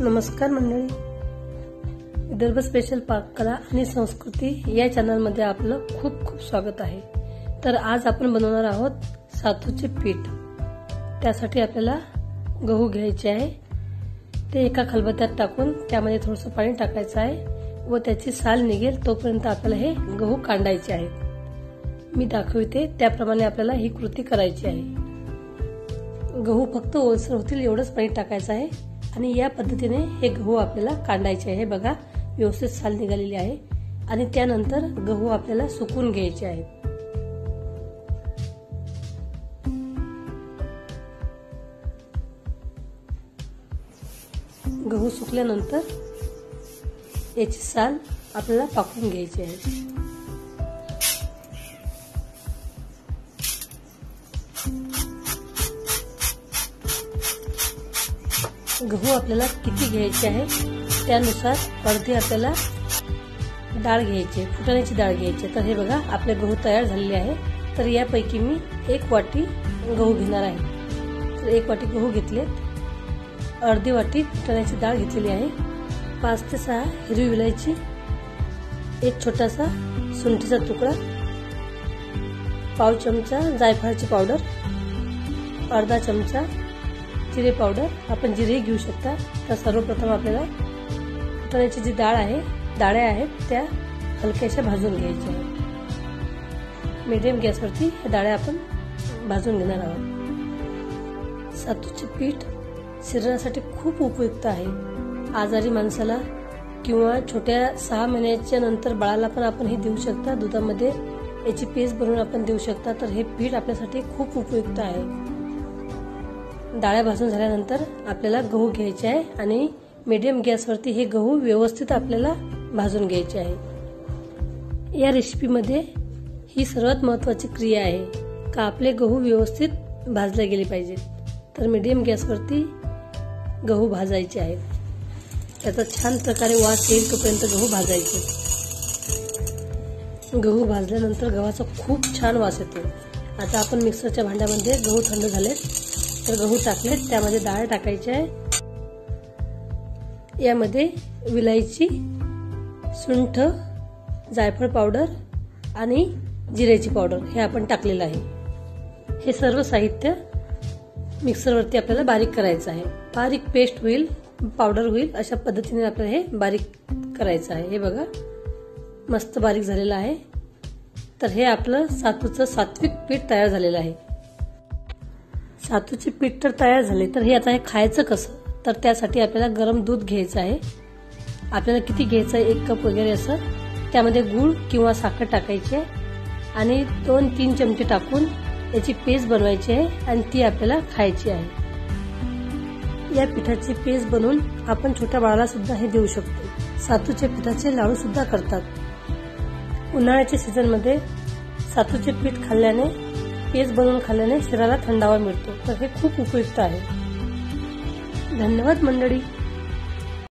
नमस्कार मंडळी, विदर्भ स्पेशल पाककला आणि संस्कृती या चॅनलमध्ये आपलं खूप खूप स्वागत आहे। तर आज आपण बनवणार आहोत सातूचे पीठ। त्यासाठी आपल्याला गहू घ्यायचे आहे। ते एका खलबत्त्यात टाकून त्यामध्ये थोडंसं पाणी टाकायचं आहे व त्याची साल निघेल तोपर्यंत आपल्याला हे गहू काढायचे आहेत। मी दाखवते त्याप्रमाणे आपल्याला ही कृती करायची आहे। गहू फक्त ओलसर होतील एवढंच पाणी टाकायचं आहे आणि या पद्धतीने हे गहू आपल्याला काढायचे आहे। बघा, व्यवस्थित साल निघालेली आहे आणि त्यानंतर गहू आपल्याला सुकून घ्यायचे आहेत। गहू सुकल्यानंतर याची साल आपल्याला पाकून घ्यायची आहे। गहू आपल्याला किती घ्यायचे आहे त्यानुसार अर्धी आपल्याला डाळ घ्यायची, फुटाण्याची डाळ घ्यायची। तर हे बघा, आपले गहू तयार झालेले आहे। तर यापैकी मी 1 वाटी गहू घेणार आहे। तर 1 वाटी गहू घेतले, अर्धी वाटी फुटाण्याची डाळ घेतलेली आहे, 5 ते 6 हिरवी विलायची, 1 छोटासा सुंठीचा तुकडा, पाव चमचा जायफळाची पावडर, अर्धा चमचा जिरे पावडर। आपण जिरे घेऊ शकता। तर सर्वप्रथम आपल्याला फुटाण्याची जी डाळ्या आहेत त्या हलक्याशा भाजून घ्यायच्या आहेत। मीडियम गॅसवरती हे डाळ्या आपण भाजून घेणार आहोत। सातूचे पीठ शरीरासाठी खूप उपयुक्त आहे। आजारी माणसाला किंवा छोट्या 6 महिन्याच्या नंतर बाळाला पण आपण हे देऊ शकता। दुधामध्ये याची पेस्ट बनवून आपण देऊ शकता। तर हे पीठ आपल्यासाठी खूप उपयुक्त आहे। डाळ्या भाजून झाल्यानंतर आपल्याला गहू घ्यायचे आहे आणि मीडियम गॅसवरती हे गहू व्यवस्थित आपल्याला भाजून घ्यायचे आहे। या रेसिपीमध्ये ही सर्वात महत्त्वाची क्रिया आहे का आपले गहू व्यवस्थित भाजले गेले पाहिजेत। तर मीडियम गॅसवरती गहू भाजायचे आहेत। त्याचा छान प्रकारे वास येईल तोपर्यंत गहू भाजायचे। गहू भाजल्यानंतर गव्हाचा खूप छान वास येतो। आता आपण मिक्सरच्या भांड्यामध्ये गहू थंड झालेत तर गहू टाकलेत, त्यामध्ये डाळ टाकायची आहे। यामध्ये विलायची, सुंठ, जायफळ पावडर आणि जिऱ्याची पावडर हे आपण टाकलेलं आहे। हे सर्व साहित्य मिक्सरवरती आपल्याला बारीक करायचं आहे। बारीक पेस्ट होईल, पावडर होईल अशा पद्धतीने आपल्याला हे बारीक करायचं आहे। हे बघा, मस्त बारीक झालेलं आहे। तर हे आपलं सातूचं सात्विक पीठ तयार झालेलं आहे। सातूचे पीठ तर तयार झाले, तर हे आता हे खायचं कसं? तर त्यासाठी आपल्याला गरम दूध घ्यायचं आहे। आपल्याला किती घ्यायचं आहे, 1 कप वगैरे असं। त्यामध्ये गूळ किंवा साखर टाकायची आहे आणि 2-3 चमचे टाकून याची पेस्ट बनवायची आहे आणि ती आपल्याला खायची आहे। या पिठाची पेस्ट बनवून आपण छोट्या बाळाला सुद्धा हे देऊ शकतो। सातूच्या पिठाचे लाडू सुद्धा करतात। उन्हाळ्याच्या सीझनमध्ये सातूचे पीठ खाल्ल्याने, पेस्ट बनवून खाल्ल्याने शरीराला थंडावा मिळतो। तर हे खूप उपयुक्त आहे। धन्यवाद मंडळी।